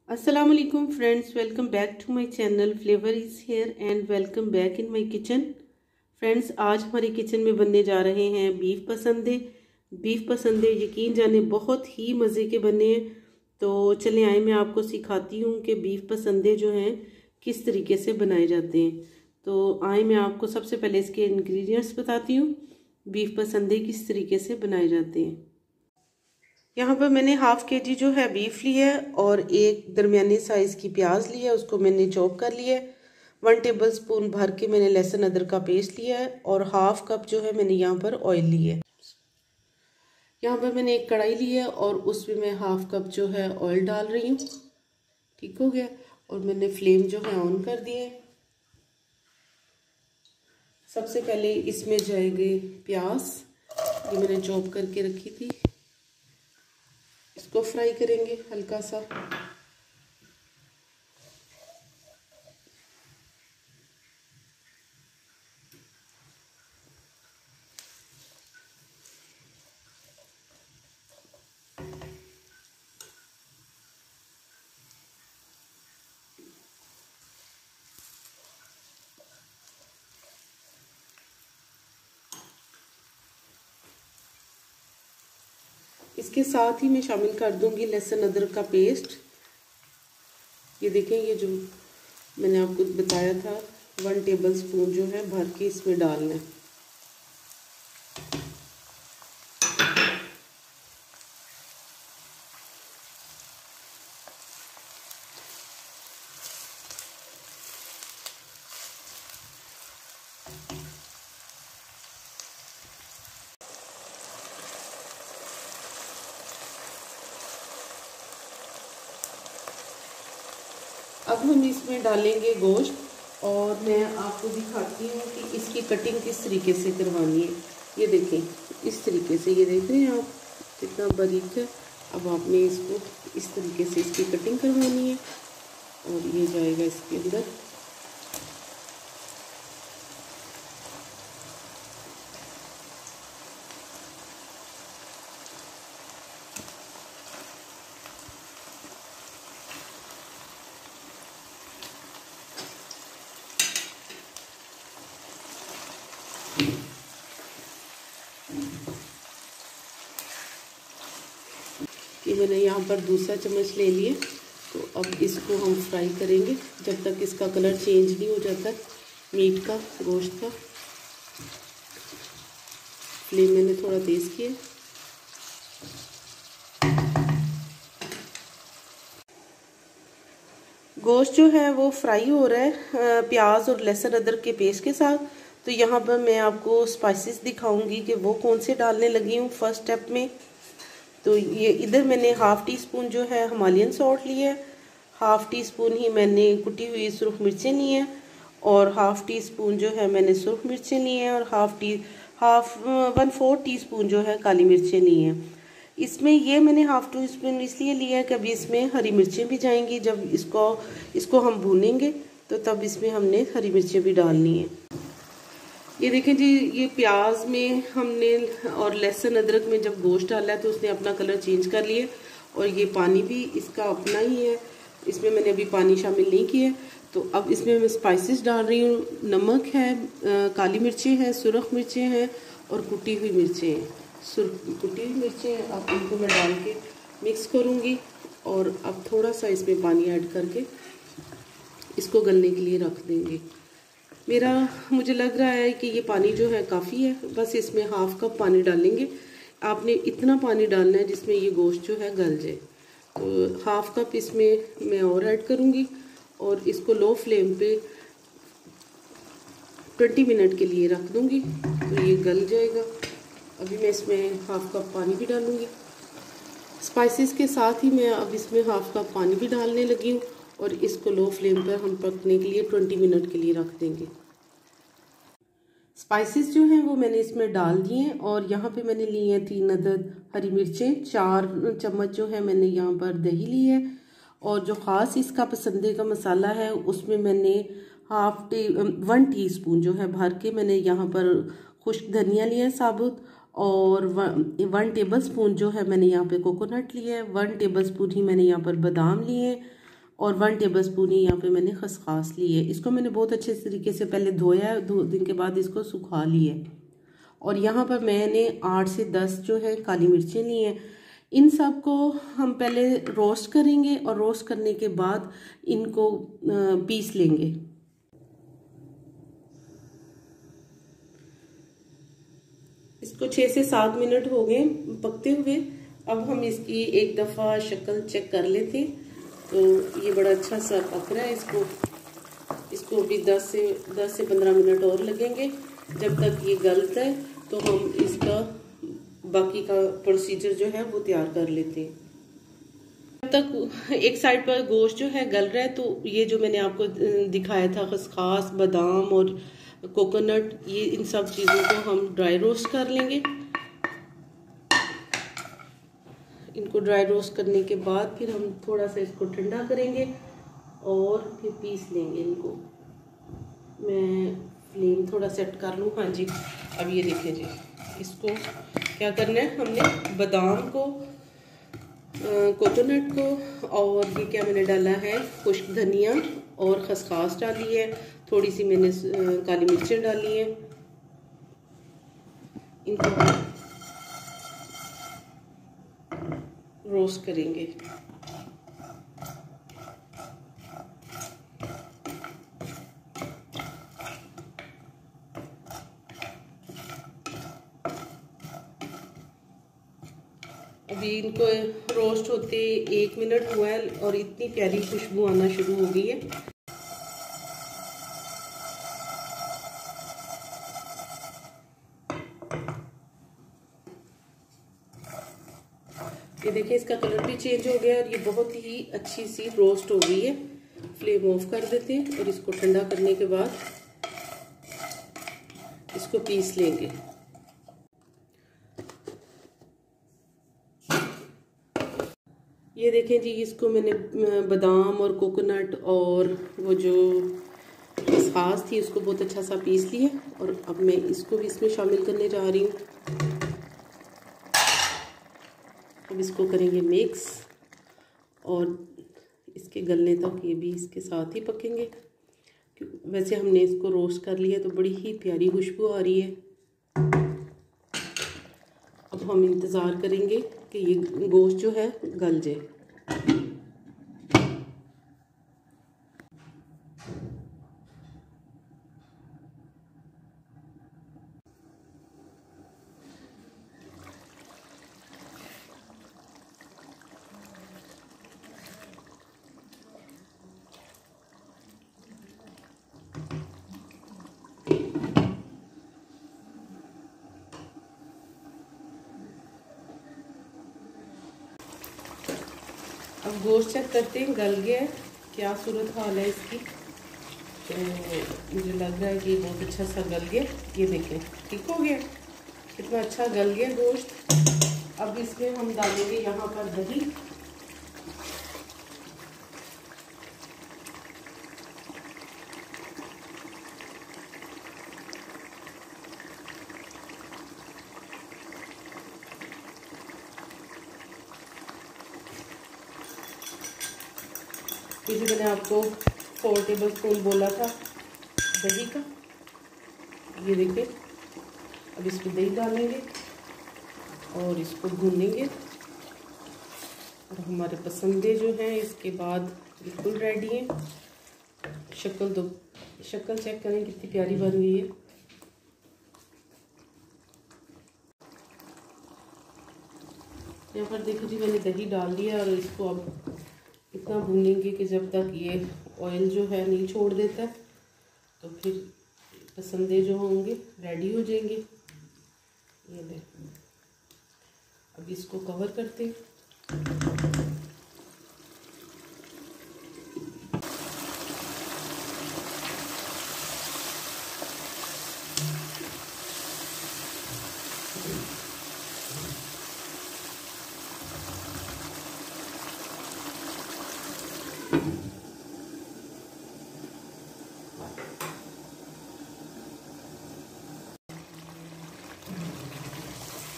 अस्सलाम वालेकुम friends, welcome back to my channel. Flavour is here and welcome back in my kitchen. Friends, आज हमारे kitchen में बनने जा रहे हैं बीफ पसंदे। बीफ पसंदे यकीन जाने बहुत ही मज़े के बने हैं। तो चलें आए, मैं आपको सिखाती हूँ कि बीफ पसंदे जो हैं किस तरीके से बनाए जाते हैं। तो आए मैं आपको सबसे पहले इसके इंग्रेडिएंट्स बताती हूँ, बीफ पसंदे किस तरीके से बनाए जाते हैं। यहाँ पर मैंने हाफ के जी जो है बीफ लिया है और एक दरमियाने साइज़ की प्याज लिया है, उसको मैंने चॉप कर लिया है। 1 टेबल स्पून भर के मैंने लहसुन अदरक का पेस्ट लिया है और हाफ कप जो है मैंने यहाँ पर ऑयल लिया है। यहाँ पर मैंने एक कढ़ाई ली है और उसमें मैं हाफ कप जो है ऑयल डाल रही हूँ। ठीक हो गया। और मैंने फ्लेम जो है ऑन कर दिए। सबसे पहले इसमें जाएगी प्याज, ये मैंने चॉप करके रखी थी, इसको फ्राई करेंगे हल्का सा। इसके साथ ही मैं शामिल कर दूंगी लहसुन अदरक का पेस्ट। ये देखें, ये जो मैंने आपको बताया था 1 टेबल स्पून जो है भर के इसमें डालना है। अब हम इसमें डालेंगे गोश्त और मैं आपको दिखाती हूँ कि इसकी कटिंग किस तरीके से करवानी है। ये देखें, इस तरीके से, ये देख रहे हैं आप कितना बारीक है। अब आपने इसको इस तरीके से इसकी कटिंग करवानी है और ये जाएगा इसके अंदर। ये मैंने यहाँ पर दूसरा चम्मच ले लिए। तो अब इसको हम फ्राई करेंगे जब तक इसका कलर चेंज नहीं हो जाता मीट का, गोश्त का। फ्लेम मैंने थोड़ा तेज़ किया। गोश्त जो है वो फ्राई हो रहा है प्याज और लहसुन अदरक के पेस्ट के साथ। तो यहाँ पर मैं आपको स्पाइसेस दिखाऊंगी कि वो कौन से डालने लगी हूँ फर्स्ट स्टेप में। तो ये इधर मैंने हाफ़ टी स्पून जो है हिमालयन सॉल्ट लिया है, हाफ़ टी स्पून ही मैंने कुटी हुई सुरख मिर्चें ली हैं और हाफ़ टी स्पून जो है मैंने सुरख मिर्चें ली हैं और 1/4 टी स्पून जो है काली मिर्चें ली हैं। इसमें ये मैंने हाफ़ टी स्पून इसलिए लिया है कि अभी इसमें हरी मिर्चें भी जाएंगी। जब इसको हम भूनेंगे तो तब इसमें हमने हरी मिर्चें भी डालनी है। ये देखें जी, ये प्याज में हमने और लहसुन अदरक में जब गोश्त डाला है तो उसने अपना कलर चेंज कर लिया और ये पानी भी इसका अपना ही है, इसमें मैंने अभी पानी शामिल नहीं किया। तो अब इसमें मैं स्पाइसेस डाल रही हूँ। नमक है, काली मिर्चें हैं, सुरख मिर्चें हैं और कुटी हुई मिर्चें हैं। कुटी हुई मिर्चें हैं, अब इनको मैं डाल के मिक्स करूँगी और अब थोड़ा सा इसमें पानी ऐड करके इसको गलने के लिए रख देंगे। मुझे लग रहा है कि ये पानी जो है काफ़ी है, बस इसमें हाफ कप पानी डालेंगे। आपने इतना पानी डालना है जिसमें ये गोश्त जो है गल जाए। तो हाफ कप इसमें मैं और ऐड करूँगी और इसको लो फ्लेम पे 20 मिनट के लिए रख दूँगी तो ये गल जाएगा। अभी मैं इसमें हाफ कप पानी भी डालूँगी। स्पाइसेस के साथ ही मैं अब इसमें हाफ कप पानी भी डालने लगी हूँ और इसको लो फ्लेम पर हम पकने के लिए 20 मिनट के लिए रख देंगे। स्पाइसेस जो हैं वो मैंने इसमें डाल दिए हैं और यहाँ पे मैंने ली है 3 अदद हरी मिर्चें, 4 चम्मच जो है मैंने यहाँ पर दही ली है और जो ख़ास इसका पसंदे का मसाला है उसमें मैंने 1 टीस्पून जो है भर के मैंने यहाँ पर खुश्क धनिया लिया है साबुत और 1 टेबल स्पून जो है मैंने यहाँ पे कोकोनट लिया है, 1 टेबल स्पून ही मैंने यहाँ पर बादाम लिए हैं और 1 टेबलस्पून ही यहाँ पे मैंने खसखस ली है। इसको मैंने बहुत अच्छे तरीके से पहले धोया है, 2 दिन के बाद इसको सुखा लिया है। और यहाँ पर मैंने 8 से 10 जो है काली मिर्चें ली हैं। इन सब को हम पहले रोस्ट करेंगे और रोस्ट करने के बाद इनको पीस लेंगे। इसको 6 से 7 मिनट हो गए पकते हुए। अब हम इसकी एक दफ़ा शक्ल चेक कर लेते। तो ये बड़ा अच्छा सा पक रहा है। इसको भी 10 से 15 मिनट और लगेंगे। जब तक ये गलता है तो हम इसका बाकी का प्रोसीजर जो है वो तैयार कर लेते हैं। जब तक एक साइड पर गोश्त जो है गल रहा है तो ये जो मैंने आपको दिखाया था खसखस, बादाम और कोकोनट, ये इन सब चीज़ों को हम ड्राई रोस्ट कर लेंगे। इनको ड्राई रोस्ट करने के बाद फिर हम थोड़ा सा इसको ठंडा करेंगे और फिर पीस लेंगे इनको। मैं फ्लेम थोड़ा सेट कर लूँ। हाँ जी, अब ये देखिए जी, इसको क्या करना है, हमने बादाम को, कोकोनट को और ये क्या मैंने डाला है, खुश्क धनिया और खसखस डाली है, थोड़ी सी मैंने काली मिर्चें डाली है। इनको रोस्ट करेंगे। अभी इनको रोस्ट होते 1 मिनट हुआ है और इतनी प्यारी खुशबू आना शुरू हो गई है। ये देखिए इसका कलर भी चेंज हो गया और ये बहुत ही अच्छी सी रोस्ट हो गई है। फ्लेम ऑफ कर देते हैं और इसको ठंडा करने के बाद इसको पीस लेंगे। ये देखें जी, इसको मैंने बादाम और कोकोनट और वो जो खसखस थी उसको बहुत अच्छा सा पीस लिया और अब मैं इसको भी इसमें शामिल करने जा रही हूँ। अब इसको करेंगे मिक्स और इसके गलने तक ये भी इसके साथ ही पकेंगे। वैसे हमने इसको रोस्ट कर लिया तो बड़ी ही प्यारी खुशबू आ रही है। अब हम इंतज़ार करेंगे कि ये गोश्त जो है गल जाए। अब गोश्त चेक करते हैं गल गया है, क्या सूरत हाल है इसकी। तो मुझे लग रहा है कि बहुत अच्छा सा गल गया। ये देखें ठीक हो गया, कितना अच्छा गल गया गोश्त। अब इसमें हम डालेंगे यहाँ पर दही। ये जो मैंने आपको 4 टेबलस्पून बोला था दही का, ये देखिए। अब इसमें दही डालेंगे और इसको भूनेंगे और हमारे पसंदे जो हैं इसके बाद बिल्कुल रेडी हैं। शक्ल चेक करें कितनी प्यारी बन गई है। यहाँ पर देखो जी, मैंने दही डाल दिया और इसको अब इतना भूनेंगे कि जब तक ये ऑयल जो है नहीं छोड़ देता है तो फिर पसंदे जो होंगे रेडी हो जाएंगे। ये ले, अब इसको कवर करते हैं।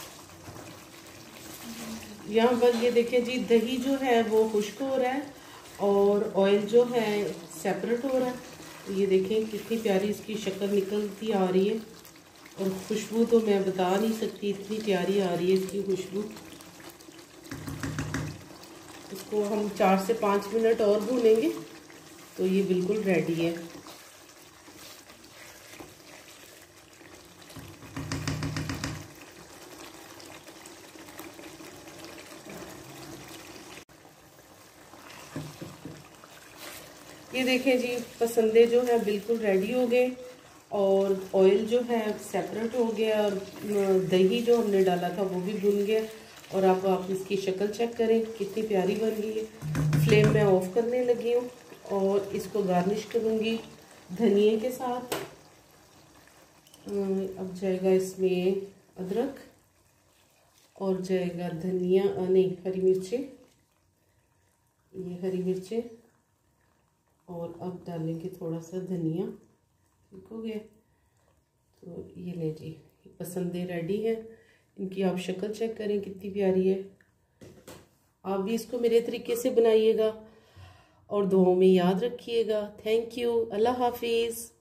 यहाँ पर ये देखें जी, दही जो है वो खुश्क हो रहा है और ऑयल जो है सेपरेट हो रहा है। तो ये देखें कितनी प्यारी इसकी शक्ल निकलती आ रही है, और खुशबू तो मैं बता नहीं सकती, इतनी प्यारी आ रही है इसकी खुशबू। इसको हम 4 से 5 मिनट और भूनेंगे तो ये बिल्कुल रेडी है। ये देखें जी, पसंदे जो है बिल्कुल रेडी हो गए, और ऑयल जो है सेपरेट हो गया, और दही जो हमने डाला था वो भी भुन गया। और अब आप इसकी शक्ल चेक करें कितनी प्यारी बन गई है। फ्लेम मैं ऑफ करने लगी हूँ और इसको गार्निश करूँगी धनिए के साथ। अब जाएगा इसमें अदरक, और जाएगा धनिया, नहीं हरी मिर्चें, ये हरी मिर्चें, और अब डालेंगे थोड़ा सा धनिया। ठीक हो गया। तो ये ले जी, पसंदें रेडी है। इनकी आप शक्ल चेक करें कितनी प्यारी है। आप भी इसको मेरे तरीके से बनाइएगा और दुआओं में याद रखिएगा। Thank you. अल्लाह हाफिज़।